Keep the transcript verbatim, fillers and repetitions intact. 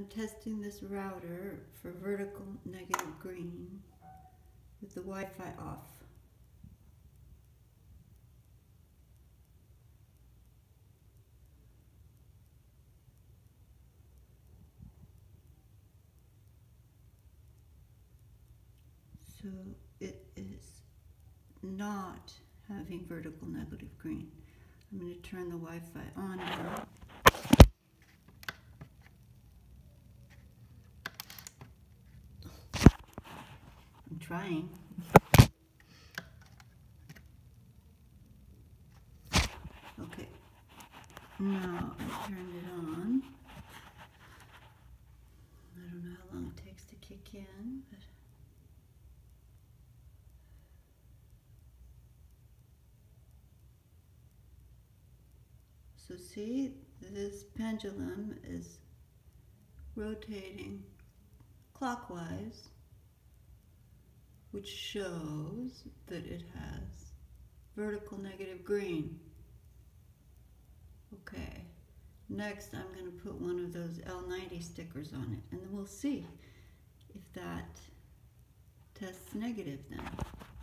I'm testing this router for vertical negative green with the Wi-Fi off. So it is not having vertical negative green. I'm going to turn the Wi-Fi on now. I'm trying. Okay, now I turned it on. I don't know how long it takes to kick in, but so see, this pendulum is rotating clockwise, which shows that it has vertical negative green. Okay, next I'm going to put one of those L ninety stickers on it, and then we'll see if that tests negative then.